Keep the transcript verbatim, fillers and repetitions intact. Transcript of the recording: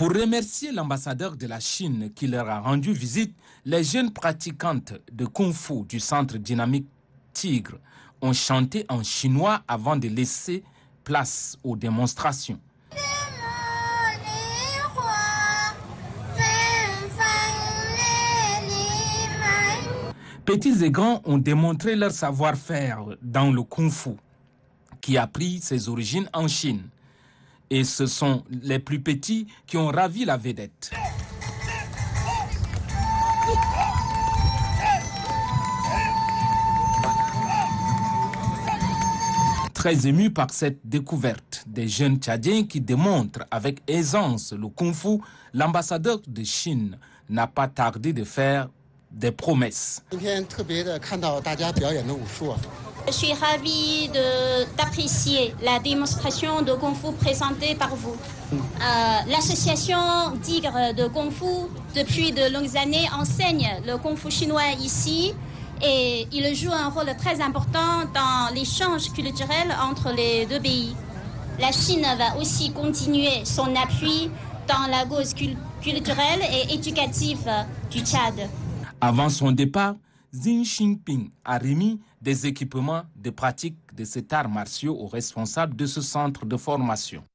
Pour remercier l'ambassadeur de la Chine qui leur a rendu visite, les jeunes pratiquantes de Kung Fu du centre dynamique Tigre ont chanté en chinois avant de laisser place aux démonstrations. Petits et grands ont démontré leur savoir-faire dans le Kung Fu, qui a pris ses origines en Chine. Et ce sont les plus petits qui ont ravi la vedette. Très ému par cette découverte des jeunes Tchadiens qui démontrent avec aisance le Kung Fu, l'ambassadeur de Chine n'a pas tardé de faire des promesses. Je suis ravie d'apprécier la démonstration de Kung Fu présentée par vous. Euh, L'association Tigre de Kung Fu, depuis de longues années, enseigne le Kung Fu chinois ici et il joue un rôle très important dans l'échange culturel entre les deux pays. La Chine va aussi continuer son appui dans la cause culturelle et éducative du Tchad. Avant son départ, Xi Jinping a remis des équipements de pratique de cet art martiaux aux responsables de ce centre de formation.